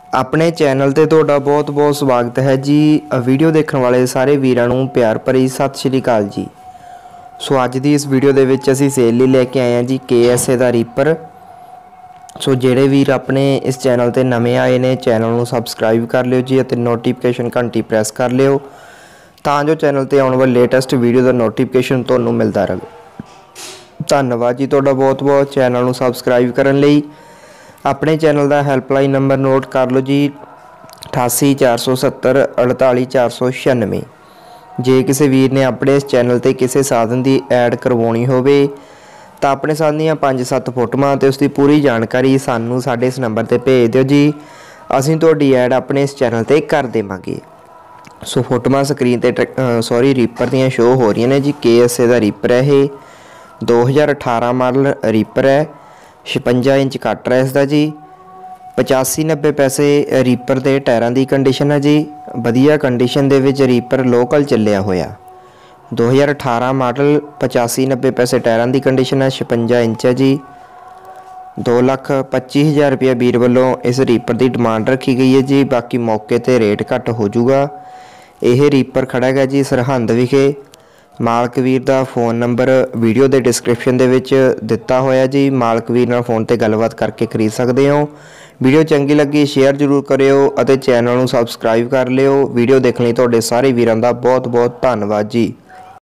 ਆਪਣੇ ਚੈਨਲ ਤੇ ਤੁਹਾਡਾ ਬਹੁਤ-ਬਹੁਤ ਸਵਾਗਤ ਹੈ ਜੀ। ਵੀਡੀਓ ਦੇਖਣ ਵਾਲੇ ਸਾਰੇ ਵੀਰਾਂ ਨੂੰ ਪਿਆਰ ਭਰੀ ਸਤਿ ਸ਼੍ਰੀ ਅਕਾਲ ਜੀ। ਸੋ ਅੱਜ ਦੀ ਇਸ ਵੀਡੀਓ ਦੇ ਵਿੱਚ ਅਸੀਂ ਸੇਲ ਲਈ ਲੈ ਕੇ ਆਏ ਹਾਂ ਜੀ KSA ਦਾ ਰੀਪਰ। ਸੋ ਜਿਹੜੇ ਵੀਰ ਆਪਣੇ ਇਸ ਚੈਨਲ ਤੇ ਨਵੇਂ ਆਏ ਨੇ ਚੈਨਲ ਨੂੰ ਸਬਸਕ੍ਰਾਈਬ ਕਰ ਲਿਓ ਜੀ ਅਤੇ ਨੋਟੀਫਿਕੇਸ਼ਨ ਘੰਟੀ ਪ੍ਰੈਸ ਕਰ ਲਿਓ ਤਾਂ ਜੋ ਚੈਨਲ ਤੇ ਆਉਣ ਵਾਲੀ ਲੇਟੈਸਟ ਵੀਡੀਓ ਦਾ ਨੋਟੀਫਿਕੇਸ਼ਨ ਤੁਹਾਨੂੰ ਮਿਲਦਾ ਰਹੇ। ਧੰਨਵਾਦ ਜੀ ਤੁਹਾਡਾ ਬਹੁਤ-ਬਹੁਤ ਚੈਨਲ ਨੂੰ ਸਬਸਕ੍ਰਾਈਬ ਕਰਨ ਲਈ। अपने चैनल का हैल्पलाइन नंबर नोट कर लो जी 88 470 48 496। जे किसी वीर ने अपने इस चैनल ते किसी साधन की ऐड करवानी होवे तो अपने साधन दी 5-7 फोटोआं ते उसकी पूरी जानकारी सानू साडे इस नंबर ते भेज दिओ जी। असीं तुहाडी ऐड अपने इस चैनल ते कर देवांगे। सो फोटोआं स्क्रीन ते रीपर दियां शो हो रही ने जी। KSA दा रीपर है ये 2018 मॉडल रीपर है। 56 इंच कट है इसका जी। 85-90 पैसे रीपर के टायरों की कंडीशन है जी। वधिया कंडीशन दे विच रीपर लोकल चलिया होया 2018 मॉडल 85-90 पैसे टायरों की कंडीशन है। 56 इंच है जी। 2,25,000 रुपया वीर वालों इस रीपर की डिमांड रखी गई है जी। बाकी मौके पर रेट घट हो जूगा। यह रीपर खड़ा है जी सरहंद विखे। मालक वीर का फोन नंबर वीडियो के डिस्क्रिप्शन दे विच दिता होया जी। मालक वीर नाल फोन ते गलबात करके खरीद सकते हो। वीडियो चंगी लगी शेयर जरूर करियो और चैनल नूं सबसक्राइब कर लियो। वीडियो देखने लई तुहाडे सारे वीरां दा बहुत बहुत धन्नवाद जी।